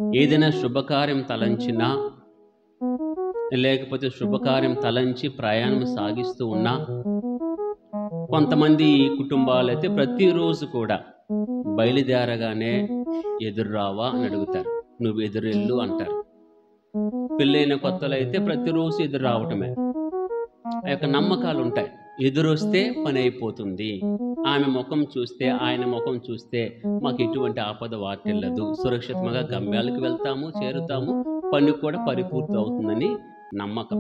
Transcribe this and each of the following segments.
ఏదైనా శుభకార్యం తలంచినా, లేకపోతే శుభకార్యం తలంచి ప్రయాణం సాగిస్తూ ఉన్నా, కొంతమంది కుటుంబాలైతే ప్రతిరోజు కూడా బయలుదేరగానే ఎదురు రావా అని అడుగుతారు. నువ్వు ఎదురెళ్ళు అంటారు. పెళ్ళైన కొత్తలో అయితే ప్రతిరోజు ఎదురు రావటమే. ఆ యొక్క నమ్మకాలు ఉంటాయి. ఎదురొస్తే పని అయిపోతుంది, ఆమె ముఖం చూస్తే, ఆయన ముఖం చూస్తే మాకు ఎటువంటి ఆపద వాటిల్లదు, సురక్షితంగా గమ్యాలకు వెళ్తాము, చేరుతాము, పని కూడా పరిపూర్తి అవుతుందని నమ్మకం.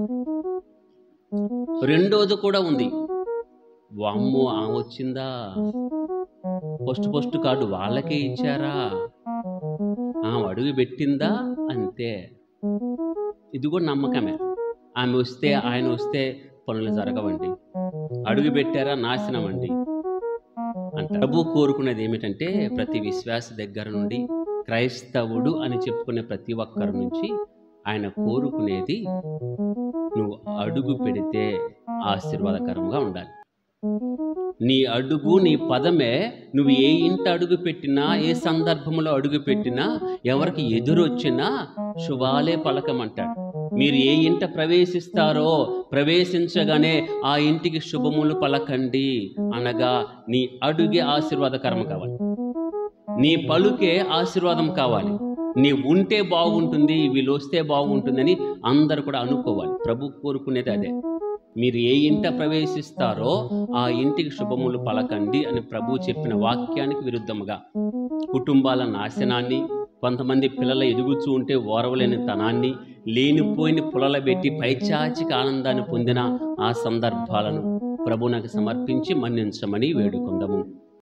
రెండోది కూడా ఉంది. వామ్మో ఆమె వచ్చిందా, పోస్ట్ కార్డు వాళ్ళకే ఇచ్చారా, ఆమె అడుగు పెట్టిందా, అంతే. ఇది కూడా నమ్మకమే. ఆమె వస్తే, ఆయన వస్తే పనులు జరగవండి, అడుగు పెట్టారా నాశనం అండి అంట. ప్రభు కోరుకునేది ఏమిటంటే, ప్రతి విశ్వాస దగ్గర నుండి, క్రైస్తవుడు అని చెప్పుకునే ప్రతి ఒక్కరి నుంచి ఆయన కోరుకునేది, నువ్వు అడుగు పెడితే ఆశీర్వాదకరంగా ఉండాలి. నీ అడుగు, నీ పదమే, నువ్వు ఏ ఇంట అడుగు పెట్టినా, ఏ సందర్భంలో అడుగు పెట్టినా, ఎవరికి ఎదురొచ్చినా శుభాలే పలకమంటాడు. మీరు ఏ ఇంట ప్రవేశిస్తారో, ప్రవేశించగానే ఆ ఇంటికి శుభములు పలకండి అనగా, నీ అడుగే ఆశీర్వాదకరం కావాలి, నీ పలుకే ఆశీర్వాదం కావాలి. నీ ఉంటే బాగుంటుంది, వీళ్ళు వస్తే బాగుంటుందని అందరూ కూడా అనుకోవాలి. ప్రభు కోరుకునేది అదే. మీరు ఏ ఇంట ప్రవేశిస్తారో ఆ ఇంటికి శుభములు పలకండి అని ప్రభు చెప్పిన వాక్యానికి విరుద్ధముగా కుటుంబాల నాశనాన్ని, కొంతమంది పిల్లల ఎదుగుతూ ఉంటే ఓరవలేని తనాన్ని, లేనిపోయిన పులలబెట్టి పైచాచిక ఆనందాన్ని పొందిన ఆ సందర్భాలను ప్రభు నాకు సమర్పించి మన్నించమని వేడుకొందాము.